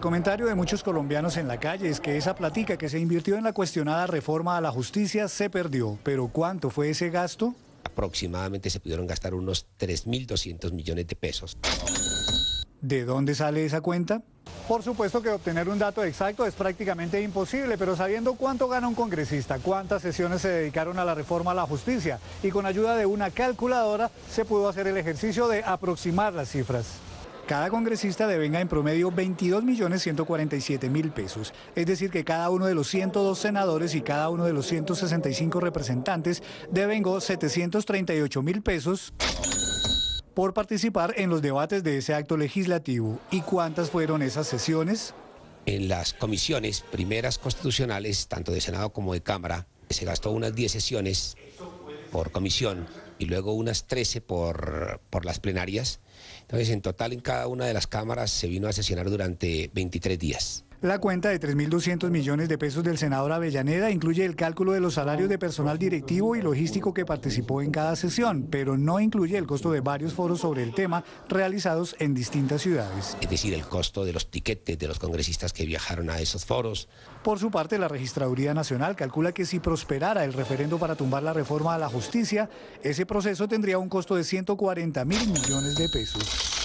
El comentario de muchos colombianos en la calle es que esa platica que se invirtió en la cuestionada reforma a la justicia se perdió. ¿Pero cuánto fue ese gasto? Aproximadamente se pudieron gastar unos 3.200 millones de pesos. ¿De dónde sale esa cuenta? Por supuesto que obtener un dato exacto es prácticamente imposible, pero sabiendo cuánto gana un congresista, cuántas sesiones se dedicaron a la reforma a la justicia y con ayuda de una calculadora se pudo hacer el ejercicio de aproximar las cifras. Cada congresista devenga en promedio 22.147.000 pesos, es decir que cada uno de los 102 senadores y cada uno de los 165 representantes devengó 738.000 pesos por participar en los debates de ese acto legislativo. ¿Y cuántas fueron esas sesiones? En las comisiones primeras constitucionales, tanto de Senado como de Cámara, se gastó unas 10 sesiones por comisión y luego unas 13 por las plenarias. Entonces, en total, en cada una de las cámaras se vino a sesionar durante 23 días. La cuenta de 3.200 millones de pesos del senador Avellaneda incluye el cálculo de los salarios de personal directivo y logístico que participó en cada sesión, pero no incluye el costo de varios foros sobre el tema realizados en distintas ciudades. Es decir, el costo de los tiquetes de los congresistas que viajaron a esos foros. Por su parte, la Registraduría Nacional calcula que si prosperara el referendo para tumbar la reforma a la justicia, ese proceso tendría un costo de 140.000 millones de pesos.